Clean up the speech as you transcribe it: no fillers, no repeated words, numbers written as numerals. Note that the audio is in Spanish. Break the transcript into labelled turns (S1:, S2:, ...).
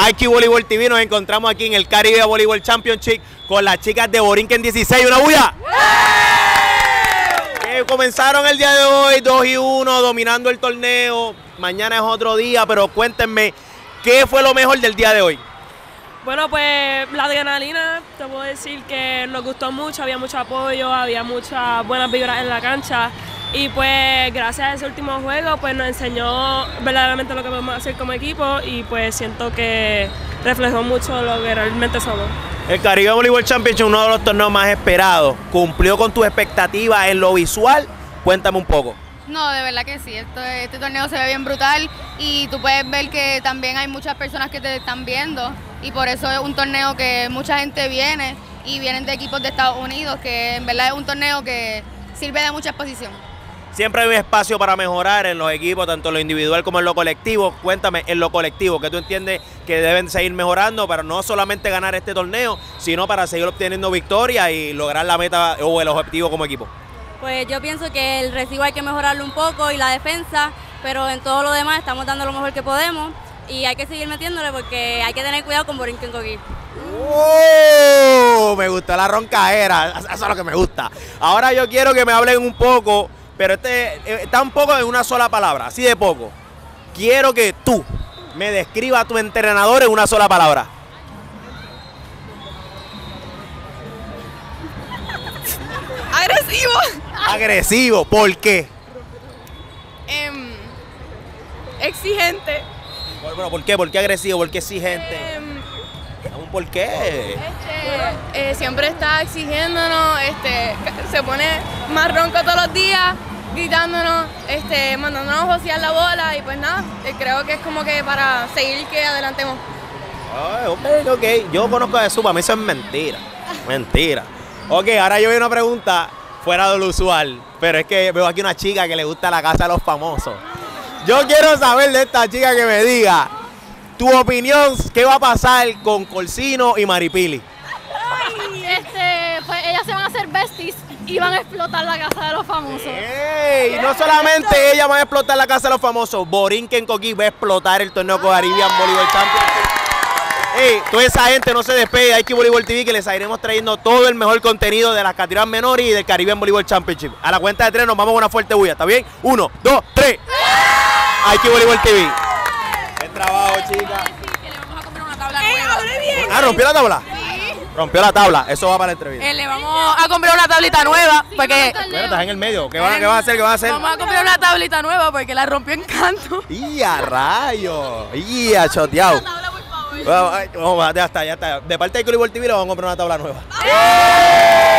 S1: IQ Voleibol TV, nos encontramos aquí en el Caribe Voleibol Championship con las chicas de Borinquen 16. ¡Una bulla! Comenzaron el día de hoy 2-1, dominando el torneo. Mañana es otro día, pero cuéntenme, ¿qué fue lo mejor del día de hoy?
S2: Bueno, pues la adrenalina, te puedo decir que nos gustó mucho, había mucho apoyo, había muchas buenas vibras en la cancha. Y pues gracias a ese último juego pues nos enseñó verdaderamente lo que podemos hacer como equipo y pues siento que reflejó mucho lo que realmente somos.
S1: El Caribe Voleibol Championship, uno de los torneos más esperados, ¿cumplió con tus expectativas en lo visual? Cuéntame un poco.
S3: No, de verdad que sí, este torneo se ve bien brutal y tú puedes ver que también hay muchas personas que te están viendo y por eso es un torneo que mucha gente viene y vienen de equipos de Estados Unidos, que en verdad es un torneo que sirve de mucha exposición.
S1: Siempre hay un espacio para mejorar en los equipos, tanto en lo individual como en lo colectivo. Cuéntame, en lo colectivo, ¿qué tú entiendes que deben seguir mejorando para no solamente ganar este torneo, sino para seguir obteniendo victorias y lograr la meta o el objetivo como equipo?
S4: Pues yo pienso que el recibo hay que mejorarlo un poco y la defensa, pero en todo lo demás estamos dando lo mejor que podemos y hay que seguir metiéndole porque hay que tener cuidado con Borinquen Coquí.
S1: ¡Oh! Me gustó la roncaera, eso es lo que me gusta. Ahora yo quiero que me hablen un poco, pero está un poco en una sola palabra, así de poco. Quiero que tú me describas a tu entrenador en una sola palabra.
S3: Agresivo.
S1: Agresivo, ¿por qué?
S3: Exigente.
S1: Bueno, ¿por qué? ¿Por qué agresivo? ¿Por qué exigente? ¿Por qué?
S3: Siempre está exigiéndonos, se pone más ronco todos los días, gritándonos, mandándonos josear la bola y pues nada, creo que es como que para seguir que adelantemos.
S1: Ok, yo conozco eso, para mí eso es mentira, mentira. Ok, ahora yo veo una pregunta fuera de lo usual, pero es que veo aquí una chica que le gusta la casa de los famosos. Yo quiero saber de esta chica que me diga tu opinión, ¿qué va a pasar con Corsino y Maripili?
S5: Pues ellas se van a hacer besties y van a explotar la casa de los famosos.
S1: Y no solamente ellas van a explotar la casa de los famosos, Borinquen Coquí va a explotar el torneo Caribbean Voleibol Championship. Toda esa gente no se despegue de IQ Voleibol TV, que les seguiremos trayendo todo el mejor contenido de las categorías menores y del Caribbean Voleibol Championship. A la cuenta de 3 nos vamos con una fuerte bulla, ¿está bien? 1, 2, 3. IQ Voleibol TV. Buen trabajo, chicas.
S3: Que le vamos a comprar una tabla nueva.
S1: ¿Rompió la tabla? Sí. Rompió la tabla, eso va para la entrevista.
S3: Le vamos a comprar una tablita nueva porque...
S1: Bueno, estás en el medio, ¿qué van a hacer? ¿Qué van a hacer?
S3: Vamos a comprar una tablita nueva porque la rompió en canto.
S1: ¡Y a rayos! ¡Y a choteado! Vamos, ya está. De parte de IQ Voleibol TV le vamos a comprar una tabla nueva.